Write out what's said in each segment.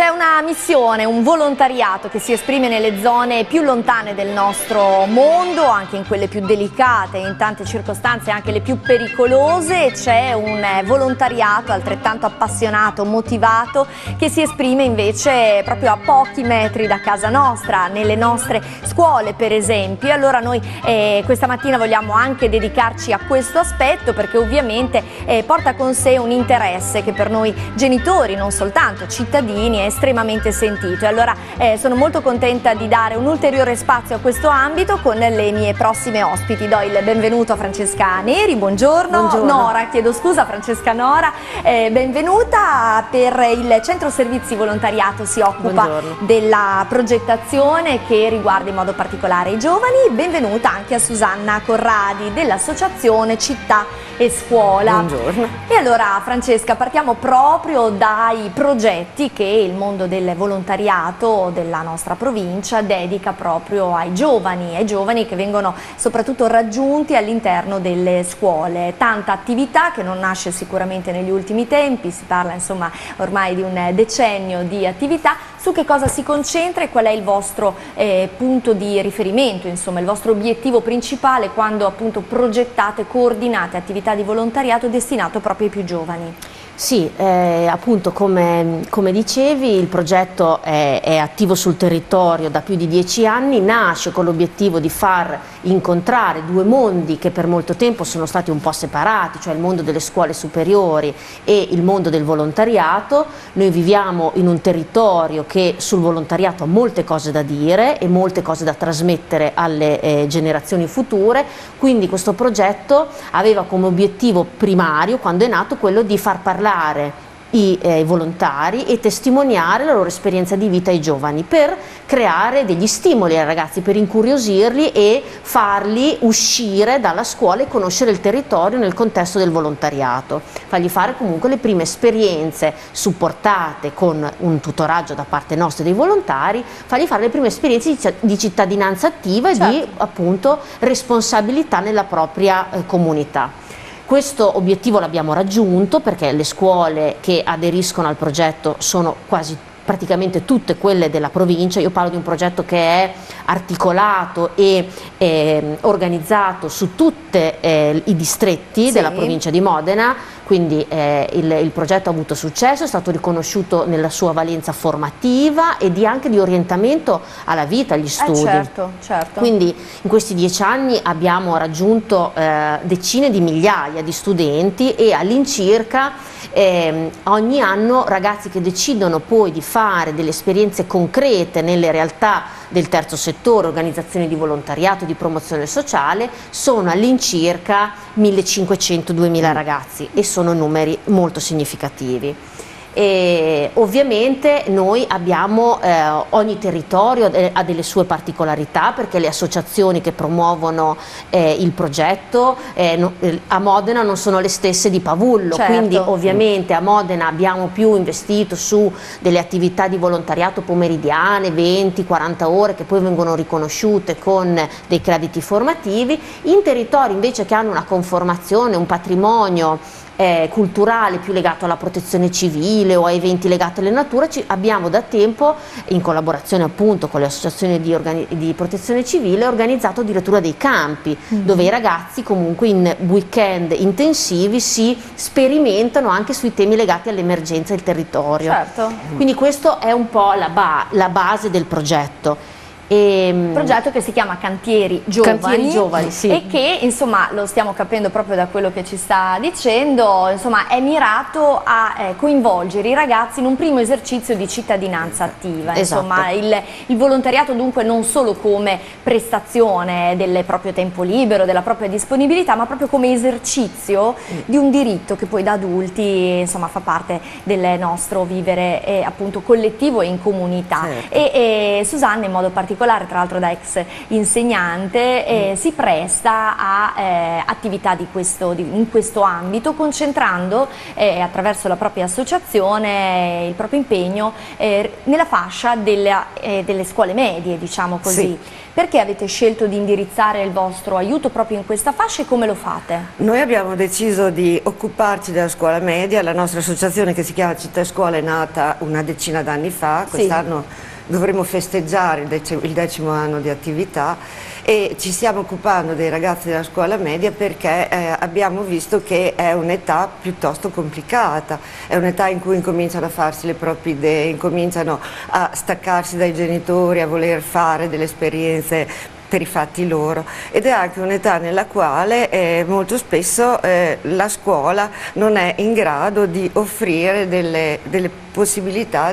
Questa è una missione, un volontariato che si esprime nelle zone più lontane del nostro mondo, anche in quelle più delicate, in tante circostanze anche le più pericolose. C'è un volontariato altrettanto appassionato, motivato, che si esprime invece proprio a pochi metri da casa nostra, nelle nostre scuole per esempio. Allora noi questa mattina vogliamo anche dedicarci a questo aspetto, perché ovviamente porta con sé un interesse che per noi genitori, non soltanto cittadini, è estremamente sentito. E allora sono molto contenta di dare un ulteriore spazio a questo ambito con le mie prossime ospiti. Do il benvenuto a Francesca Neri, buongiorno. Buongiorno. Nora, chiedo scusa, Francesca Nora, benvenuta. Per il Centro Servizi Volontariato si occupa della progettazione che riguarda in modo particolare i giovani. Benvenuta anche a Susanna Corradi dell'Associazione Città e Scuola. Buongiorno. E allora Francesca, partiamo proprio dai progetti che il mondo del volontariato della nostra provincia dedica proprio ai giovani che vengono soprattutto raggiunti all'interno delle scuole. Tanta attività che non nasce sicuramente negli ultimi tempi, si parla insomma ormai di un decennio di attività. Su che cosa si concentra e qual è il vostro punto di riferimento, insomma il vostro obiettivo principale quando appunto progettate, coordinate attività di volontariato destinato proprio ai più giovani? Sì, appunto come dicevi, il progetto è attivo sul territorio da più di 10 anni, nasce con l'obiettivo di far incontrare due mondi che per molto tempo sono stati un po' separati, cioè il mondo delle scuole superiori e il mondo del volontariato. Noi viviamo in un territorio che sul volontariato ha molte cose da dire e molte cose da trasmettere alle generazioni future, quindi questo progetto aveva come obiettivo primario, quando è nato, quello di far parlare i volontari e testimoniare la loro esperienza di vita ai giovani, per creare degli stimoli ai ragazzi, per incuriosirli e farli uscire dalla scuola e conoscere il territorio nel contesto del volontariato, fargli fare comunque le prime esperienze supportate con un tutoraggio da parte nostra dei volontari, fargli fare le prime esperienze di cittadinanza attiva e di appunto responsabilità nella propria comunità. Questo obiettivo l'abbiamo raggiunto perché le scuole che aderiscono al progetto sono quasi praticamente tutte quelle della provincia. Io parlo di un progetto che è articolato e organizzato su tutti i distretti della provincia di Modena, quindi il progetto ha avuto successo, è stato riconosciuto nella sua valenza formativa e anche di orientamento alla vita, agli studi. Certo. Quindi in questi 10 anni abbiamo raggiunto decine di migliaia di studenti e all'incirca ogni anno ragazzi che decidono poi di fare delle esperienze concrete nelle realtà del terzo settore, organizzazioni di volontariato, di promozione sociale, sono all'incirca 1500-2000 ragazzi e sono numeri molto significativi. E ovviamente noi abbiamo, ogni territorio ha delle sue particolarità, perché le associazioni che promuovono il progetto a Modena non sono le stesse di Pavullo, quindi ovviamente a Modena abbiamo più investito su delle attività di volontariato pomeridiane, 20-40 ore, che poi vengono riconosciute con dei crediti formativi. In territori invece che hanno una conformazione, un patrimonio culturale più legato alla protezione civile o a eventi legati alla natura, abbiamo da tempo, in collaborazione appunto con le associazioni di protezione civile, organizzato addirittura dei campi dove i ragazzi comunque in weekend intensivi si sperimentano anche sui temi legati all'emergenza del territorio. Quindi questo è un po' la base del progetto. Progetto che si chiama Cantieri Giovani, sì. E che insomma lo stiamo capendo proprio da quello che ci sta dicendo, insomma è mirato a coinvolgere i ragazzi in un primo esercizio di cittadinanza attiva. Insomma il volontariato dunque non solo come prestazione del proprio tempo libero, della propria disponibilità, ma proprio come esercizio di un diritto che poi da adulti insomma fa parte del nostro vivere appunto collettivo e in comunità. E Susanna in modo particolare particolare, tra l'altro da ex insegnante, si presta a attività in questo ambito, concentrando attraverso la propria associazione il proprio impegno nella fascia delle scuole medie, diciamo così. Sì. Perché avete scelto di indirizzare il vostro aiuto proprio in questa fascia e come lo fate? Noi abbiamo deciso di occuparci della scuola media. La nostra associazione, che si chiama Città e Scuola, è nata una decina d'anni fa. Quest'anno dovremo festeggiare il 10° anno di attività, e ci stiamo occupando dei ragazzi della scuola media perché abbiamo visto che è un'età piuttosto complicata, è un'età in cui incominciano a farsi le proprie idee, incominciano a staccarsi dai genitori, a voler fare delle esperienze per i fatti loro, ed è anche un'età nella quale molto spesso la scuola non è in grado di offrire delle possibilità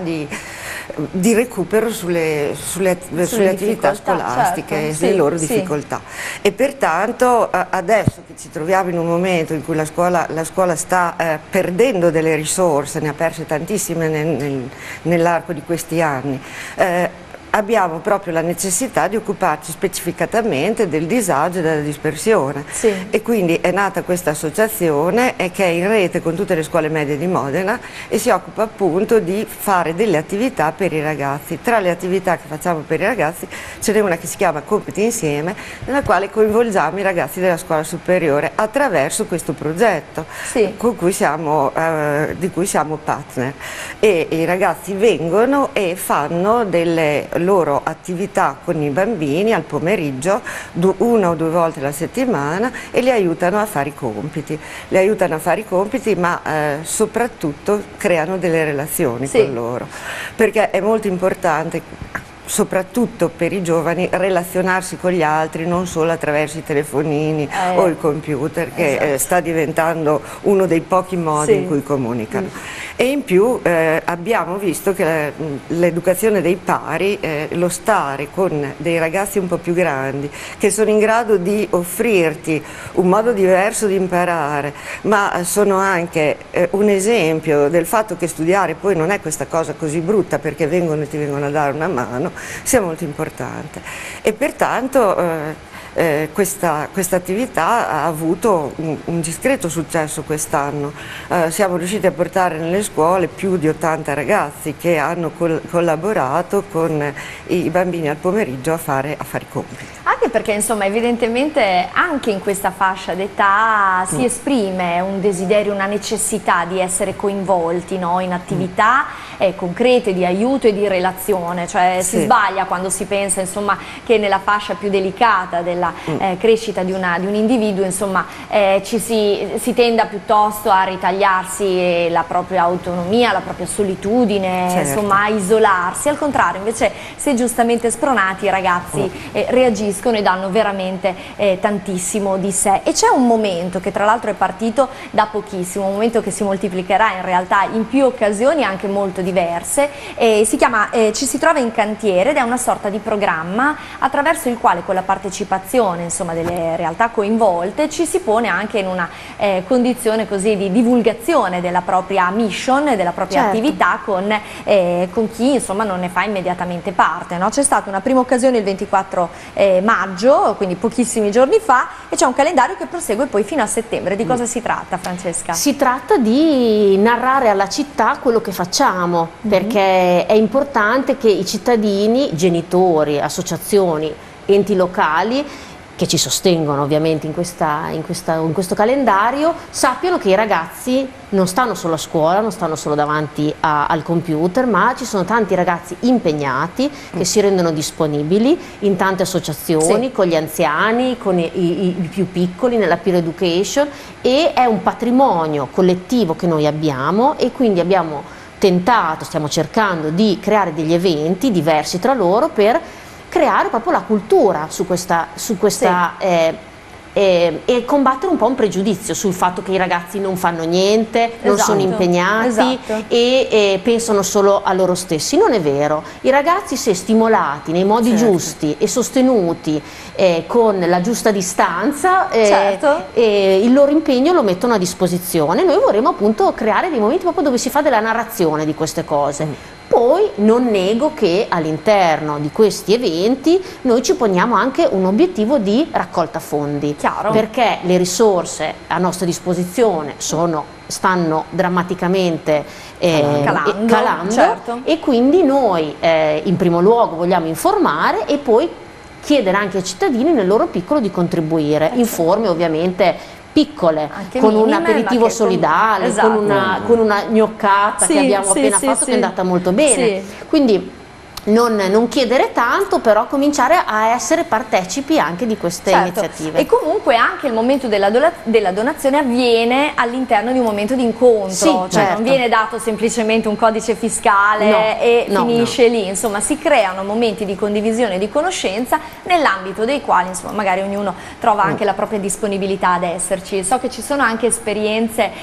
di recupero sulle attività scolastiche, certo, sulle loro difficoltà. E pertanto adesso che ci troviamo in un momento in cui la scuola sta perdendo delle risorse, ne ha perse tantissime nell'arco di questi anni, abbiamo proprio la necessità di occuparci specificatamente del disagio e della dispersione, e quindi è nata questa associazione che è in rete con tutte le scuole medie di Modena e si occupa appunto di fare delle attività per i ragazzi. Tra le attività che facciamo per i ragazzi ce n'è una che si chiama Compiti Insieme, nella quale coinvolgiamo i ragazzi della scuola superiore attraverso questo progetto con cui di cui siamo partner, e i ragazzi vengono e fanno delle loro attività con i bambini al pomeriggio, 1 o 2 volte alla settimana, e li aiutano a fare i compiti. Li aiutano a fare i compiti, ma soprattutto creano delle relazioni con loro, perché è molto importante, soprattutto per i giovani, relazionarsi con gli altri non solo attraverso i telefonini o il computer, che sta diventando uno dei pochi modi in cui comunicano. E in più abbiamo visto che l'educazione dei pari, lo stare con dei ragazzi un po' più grandi, che sono in grado di offrirti un modo diverso di imparare, ma sono anche un esempio del fatto che studiare poi non è questa cosa così brutta, perché ti vengono a dare una mano, sia molto importante. E pertanto questa attività ha avuto un discreto successo quest'anno. Siamo riusciti a portare nelle scuole più di 80 ragazzi che hanno collaborato con i bambini al pomeriggio a fare i compiti. Anche perché insomma evidentemente anche in questa fascia d'età si esprime un desiderio, una necessità di essere coinvolti, no? In attività concrete di aiuto e di relazione, cioè si sbaglia quando si pensa insomma che nella fascia più delicata della crescita di un individuo insomma si tenda piuttosto a ritagliarsi la propria autonomia, la propria solitudine, insomma a isolarsi. Al contrario, invece, se giustamente spronati, i ragazzi reagiscono e danno veramente tantissimo di sé. E c'è un momento che tra l'altro è partito da pochissimo, un momento che si moltiplicherà in realtà in più occasioni anche molto diverse, si chiama Ci si trova in cantiere, ed è una sorta di programma attraverso il quale, con la partecipazione insomma delle realtà coinvolte, ci si pone anche in una condizione così di divulgazione della propria mission e della propria attività con chi insomma non ne fa immediatamente parte, no? C'è stata una prima occasione il 24 maggio, quindi pochissimi giorni fa, e c'è un calendario che prosegue poi fino a settembre. Di cosa si tratta, Francesca? Si tratta di narrare alla città quello che facciamo, perché è importante che i cittadini, genitori, associazioni, enti locali che ci sostengono ovviamente in questo calendario, sappiano che i ragazzi non stanno solo a scuola, non stanno solo davanti al computer, ma ci sono tanti ragazzi impegnati che si rendono disponibili in tante associazioni, con gli anziani, con i più piccoli, nella peer education, e è un patrimonio collettivo che noi abbiamo, e quindi abbiamo stiamo cercando di creare degli eventi diversi tra loro per creare proprio la cultura su questa e combattere un po' un pregiudizio sul fatto che i ragazzi non fanno niente, non sono impegnati e pensano solo a loro stessi. Non è vero, i ragazzi, se stimolati nei modi giusti e sostenuti con la giusta distanza, il loro impegno lo mettono a disposizione. Noi vorremmo appunto creare dei momenti proprio dove si fa della narrazione di queste cose. poi non nego che all'interno di questi eventi noi ci poniamo anche un obiettivo di raccolta fondi. Chiaro. Perché le risorse a nostra disposizione stanno drammaticamente calando, certo. E quindi noi in primo luogo vogliamo informare e poi chiedere anche ai cittadini nel loro piccolo di contribuire in forme ovviamente piccole, anche con minime, un aperitivo solidale, esatto. con una gnoccata che abbiamo appena fatto che è andata molto bene. Quindi non chiedere tanto, però cominciare a essere partecipi anche di queste iniziative. E comunque anche il momento della donazione avviene all'interno di un momento di incontro, cioè non viene dato semplicemente un codice fiscale e finisce lì, insomma si creano momenti di condivisione e di conoscenza nell'ambito dei quali insomma magari ognuno trova anche la propria disponibilità ad esserci. So che ci sono anche esperienze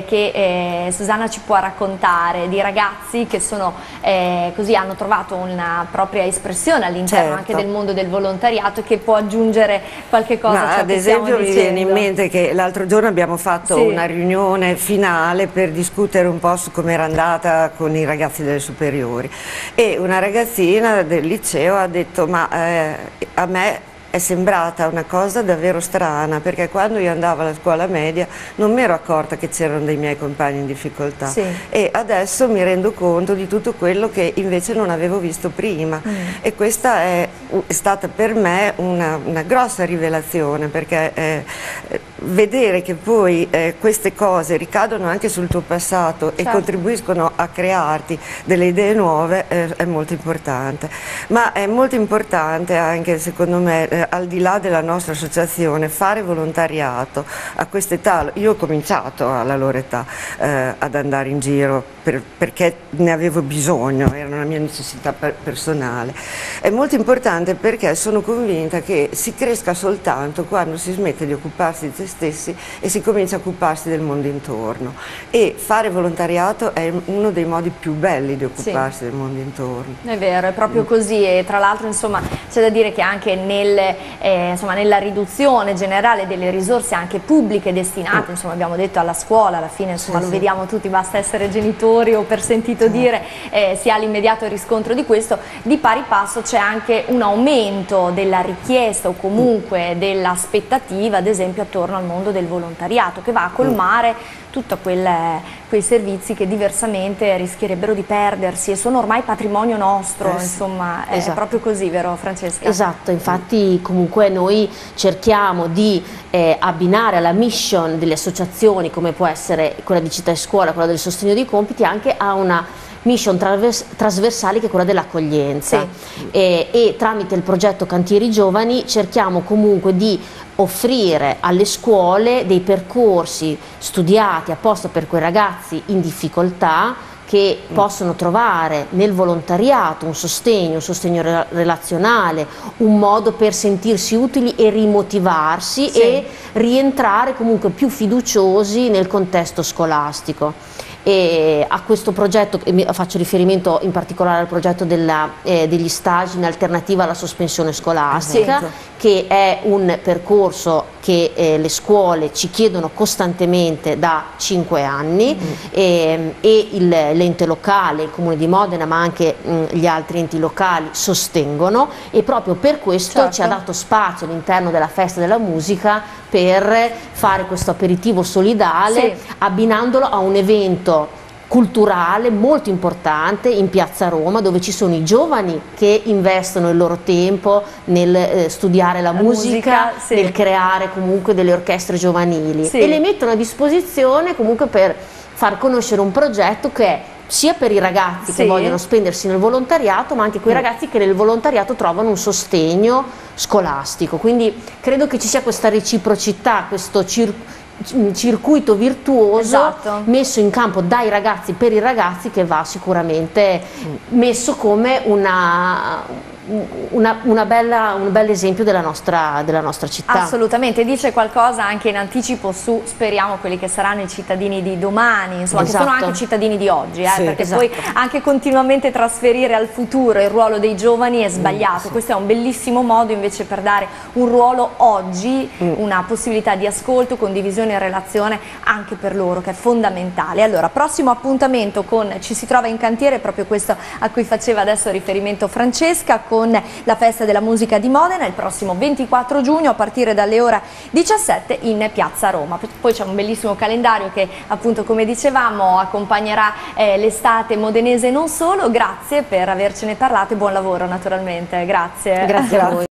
che Susanna ci può raccontare di ragazzi che sono così hanno trovato una propria espressione all'interno anche del mondo del volontariato, che può aggiungere qualche cosa a ciò ad che stiamo esempio mi viene in dicendo. mente che l'altro giorno abbiamo fatto una riunione finale per discutere un po' su come era andata con i ragazzi delle superiori, e una ragazzina del liceo ha detto ma a me è sembrata una cosa davvero strana, perché quando io andavo alla scuola media non mi ero accorta che c'erano dei miei compagni in difficoltà, e adesso mi rendo conto di tutto quello che invece non avevo visto prima, e questa è stata per me una grossa rivelazione, perché vedere che poi queste cose ricadono anche sul tuo passato e contribuiscono a crearti delle idee nuove è molto importante. Ma è molto importante anche, secondo me, al di là della nostra associazione, fare volontariato a quest'età. Io ho cominciato alla loro età ad andare in giro perché ne avevo bisogno, era una mia necessità personale. È molto importante perché sono convinta che si cresca soltanto quando si smette di occuparsi di se stessi e si comincia a occuparsi del mondo intorno, e fare volontariato è uno dei modi più belli di occuparsi del mondo intorno. È vero, è proprio così, e tra l'altro insomma c'è da dire che anche nella riduzione generale delle risorse anche pubbliche destinate, insomma abbiamo detto alla scuola, alla fine insomma lo vediamo tutti, basta essere genitori o per sentito dire si ha l'immediato riscontro di questo, di pari passo c'è anche un aumento della richiesta o comunque dell'aspettativa, ad esempio attorno al mondo del volontariato, che va a colmare tutti quei servizi che diversamente rischierebbero di perdersi e sono ormai patrimonio nostro, insomma è proprio così, vero Francesca? Esatto, infatti comunque noi cerchiamo di abbinare alla mission delle associazioni, come può essere quella di Città e Scuola, quella del sostegno dei compiti, anche a una mission trasversale che è quella dell'accoglienza, e tramite il progetto Cantieri Giovani cerchiamo comunque di offrire alle scuole dei percorsi studiati apposta per quei ragazzi in difficoltà, che possono trovare nel volontariato un sostegno relazionale, un modo per sentirsi utili e rimotivarsi e rientrare comunque più fiduciosi nel contesto scolastico. E a questo progetto, faccio riferimento in particolare al progetto degli stage in alternativa alla sospensione scolastica, che è un percorso che le scuole ci chiedono costantemente da 5 anni, e l'ente locale, il Comune di Modena, ma anche gli altri enti locali sostengono, e proprio per questo ci ha dato spazio all'interno della Festa della Musica per fare questo aperitivo solidale, abbinandolo a un evento culturale molto importante in Piazza Roma, dove ci sono i giovani che investono il loro tempo nel studiare la musica, nel creare comunque delle orchestre giovanili, e le mettono a disposizione comunque per far conoscere un progetto che è sia per i ragazzi che vogliono spendersi nel volontariato, ma anche quei ragazzi che nel volontariato trovano un sostegno scolastico. Quindi credo che ci sia questa reciprocità, questo circuito virtuoso messo in campo dai ragazzi per i ragazzi, che va sicuramente messo come un bel esempio della nostra città. Assolutamente, dice qualcosa anche in anticipo su, speriamo, quelli che saranno i cittadini di domani, insomma, esatto. che sono anche cittadini di oggi, sì, perché esatto. poi anche continuamente trasferire al futuro il ruolo dei giovani è sbagliato. Sì. Questo è un bellissimo modo invece per dare un ruolo oggi, una possibilità di ascolto, condivisione e relazione anche per loro, che è fondamentale. Allora, prossimo appuntamento con Ci si trova in cantiere, proprio questo a cui faceva adesso riferimento Francesca, con la Festa della Musica di Modena il prossimo 24 giugno a partire dalle ore 17 in Piazza Roma. Poi c'è un bellissimo calendario che, appunto, come dicevamo, accompagnerà l'estate modenese e non solo. Grazie per avercene parlato e buon lavoro naturalmente. Grazie. Grazie a voi.